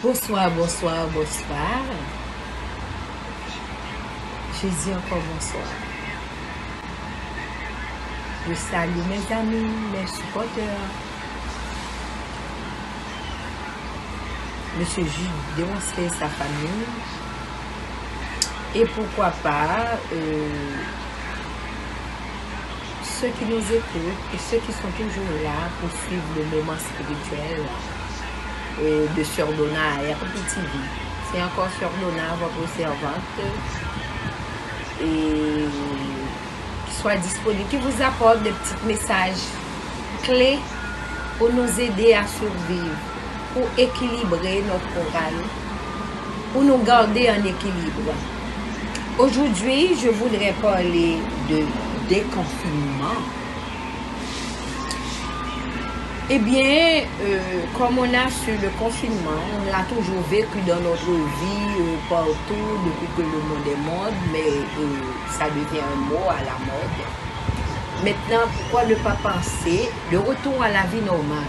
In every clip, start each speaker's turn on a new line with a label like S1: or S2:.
S1: Bonsoir, bonsoir, bonsoir. Je dis encore bonsoir. Je salue mes amis, mes supporters. Monsieur Jules démontrer sa famille. Et pourquoi pas ceux qui nous écoutent et ceux qui sont toujours là pour suivre le moment spirituel de Sœur Donna à RPTV. C'est encore Sœur Donna, votre servante, et qui soit disponible, qui vous apporte des petits messages clés pour nous aider à survivre, pour équilibrer notre morale, pour nous garder en équilibre. Aujourd'hui, je voudrais parler de déconfinement. Eh bien, comme on a sur le confinement, on l'a toujours vécu dans notre vie, partout, depuis que le monde est mode, mais ça devient un mot à la mode. Maintenant, pourquoi ne pas penser le retour à la vie normale?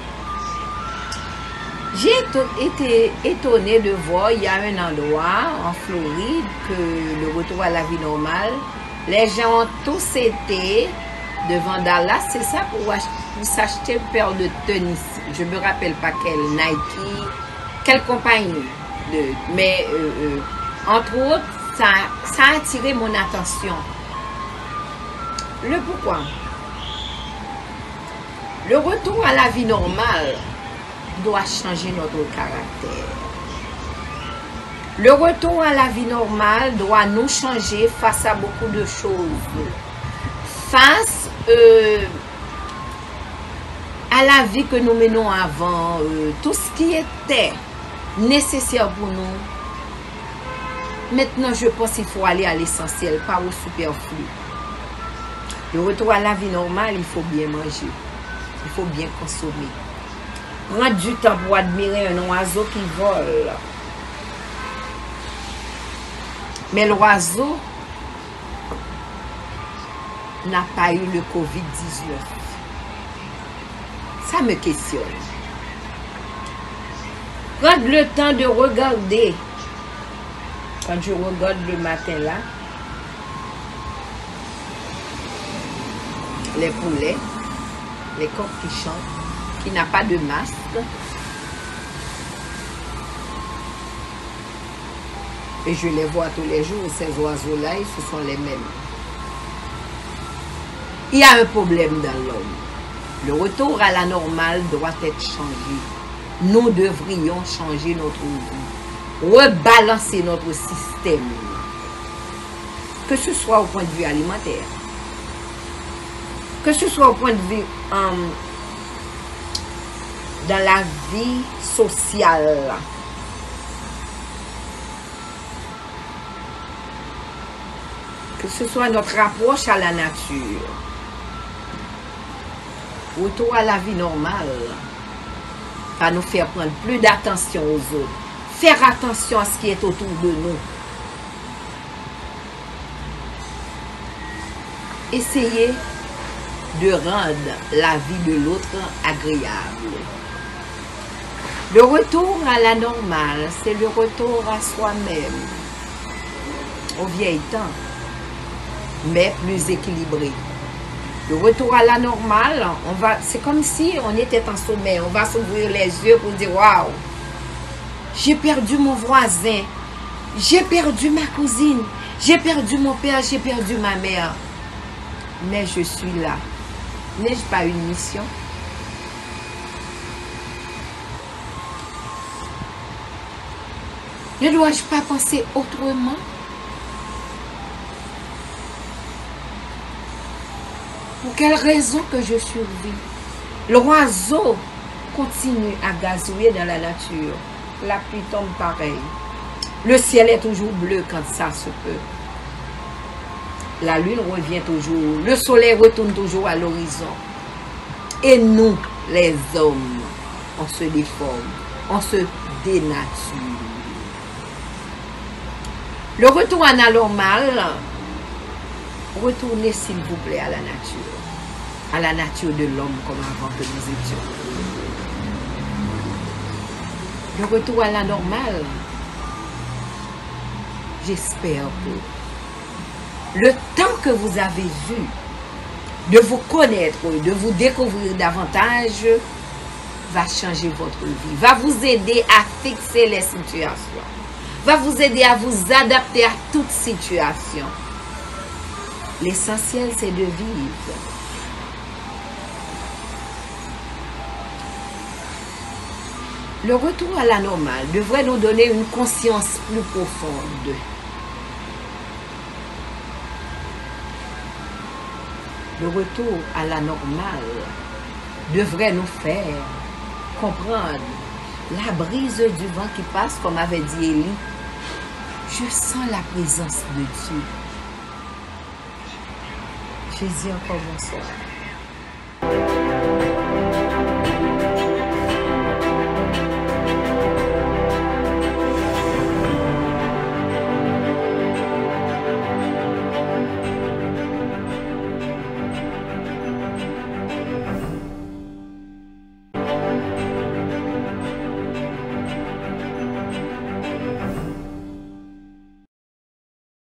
S1: J'ai été étonnée de voir, il y a un endroit en Floride, que le retour à la vie normale, les gens ont tous été devant Dallas, c'est ça, pour s'acheter une paire de tennis. Je ne me rappelle pas quelle, Nike, quelle compagnie. Mais entre autres, ça a attiré mon attention. Le pourquoi? Le retour à la vie normale doit changer notre caractère. Le retour à la vie normale doit nous changer face à beaucoup de choses. Face à la vie que nous menons avant, tout ce qui était nécessaire pour nous. Maintenant, je pense qu'il faut aller à l'essentiel, pas au superflu. Le retour à la vie normale, il faut bien manger. Il faut bien consommer. Prendre du temps pour admirer un oiseau qui vole. Mais l'oiseau n'a pas eu le Covid-19. Ça me questionne. Prendre le temps de regarder. Quand je regarde le matin là, les poulets, les coqs qui chantent, qui n'a pas de masque. Et je les vois tous les jours, ces oiseaux-là, ce sont les mêmes. Il y a un problème dans l'homme. Le retour à la normale doit être changé. Nous devrions changer notre vie, rebalancer notre système, que ce soit au point de vue alimentaire, que ce soit au point de vue dans la vie sociale. Que ce soit notre approche à la nature. Retour à la vie normale va nous faire prendre plus d'attention aux autres. Faire attention à ce qui est autour de nous. Essayer de rendre la vie de l'autre agréable. Le retour à la normale, c'est le retour à soi-même, au vieil temps, mais plus équilibré. Le retour à la normale, c'est comme si on était en sommeil. On va s'ouvrir les yeux pour dire, waouh, j'ai perdu mon voisin, j'ai perdu ma cousine, j'ai perdu mon père, j'ai perdu ma mère. Mais je suis là. N'ai-je pas une mission? Ne dois-je pas penser autrement? Pour quelle raison que je survis? L'oiseau continue à gazouiller dans la nature. La pluie tombe pareil. Le ciel est toujours bleu quand ça se peut. La lune revient toujours. Le soleil retourne toujours à l'horizon. Et nous, les hommes, on se déforme. On se dénature. Le retour à la normale, retournez s'il vous plaît à la nature de l'homme comme avant que nous étions. le retour à la normale, j'espère que le temps que vous avez eu de vous connaître, de vous découvrir davantage, va changer votre vie, va vous aider à fixer les situations, va vous aider à vous adapter à toute situation. L'essentiel, c'est de vivre. Le retour à la normale devrait nous donner une conscience plus profonde. Le retour à la normale devrait nous faire comprendre la brise du vent qui passe, comme avait dit Élie. Je sens la présence de Dieu. Je dis encore bonsoir.